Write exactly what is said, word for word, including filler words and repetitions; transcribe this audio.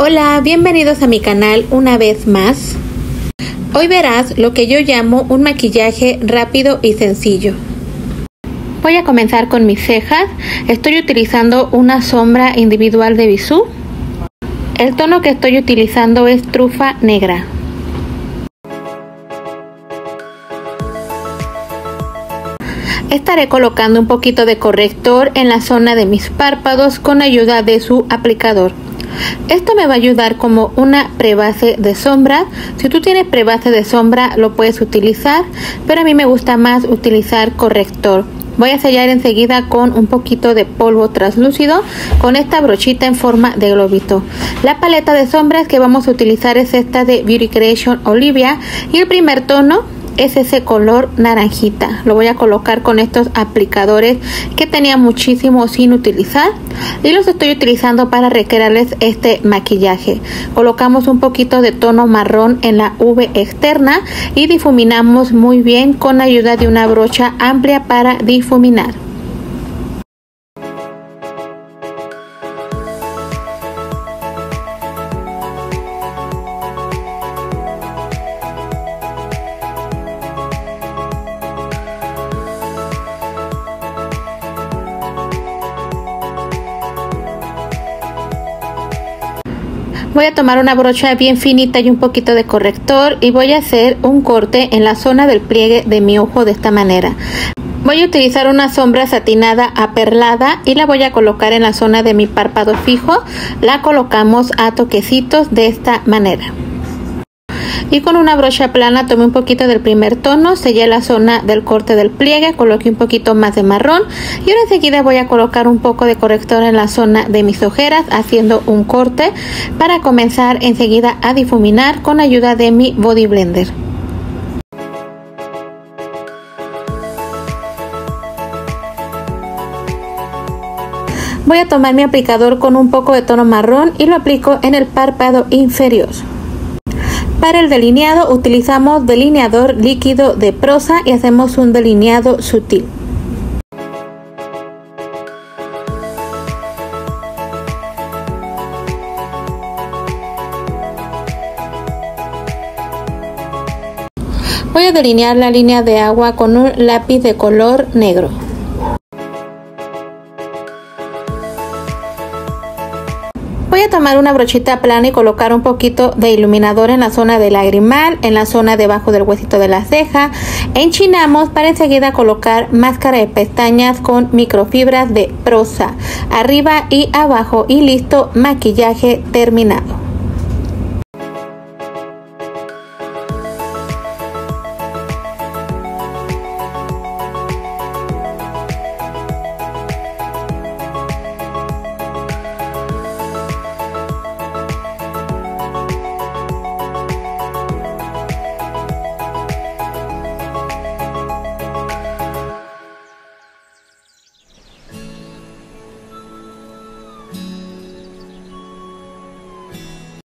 Hola, bienvenidos a mi canal una vez más. Hoy verás lo que yo llamo un maquillaje rápido y sencillo. Voy a comenzar con mis cejas. Estoy utilizando una sombra individual de Bisú. El tono que estoy utilizando es trufa negra. Estaré colocando un poquito de corrector en la zona de mis párpados con ayuda de su aplicador. Esto me va a ayudar como una prebase de sombra. Si tú tienes prebase de sombra lo puedes utilizar, pero a mí me gusta más utilizar corrector. Voy a sellar enseguida con un poquito de polvo translúcido con esta brochita en forma de globito. La paleta de sombras que vamos a utilizar es esta de Beauty Creation Olivia y el primer tono es ese color naranjita. Lo voy a colocar con estos aplicadores que tenía muchísimo sin utilizar y los estoy utilizando para recrearles este maquillaje. Colocamos un poquito de tono marrón en la V externa y difuminamos muy bien con ayuda de una brocha amplia para difuminar. Voy a tomar una brocha bien finita y un poquito de corrector y voy a hacer un corte en la zona del pliegue de mi ojo de esta manera. Voy a utilizar una sombra satinada aperlada y la voy a colocar en la zona de mi párpado fijo. La colocamos a toquecitos de esta manera. Y con una brocha plana tomé un poquito del primer tono, sellé la zona del corte del pliegue, coloqué un poquito más de marrón y ahora enseguida voy a colocar un poco de corrector en la zona de mis ojeras haciendo un corte para comenzar enseguida a difuminar con ayuda de mi body blender. Voy a tomar mi aplicador con un poco de tono marrón y lo aplico en el párpado inferior. Para el delineado utilizamos delineador líquido de Prosa y hacemos un delineado sutil. Voy a delinear la línea de agua con un lápiz de color negro. Voy a tomar una brochita plana y colocar un poquito de iluminador en la zona del lagrimal, en la zona debajo del huesito de la ceja. Enchinamos para enseguida colocar máscara de pestañas con microfibras de Prosa, arriba y abajo y listo, maquillaje terminado.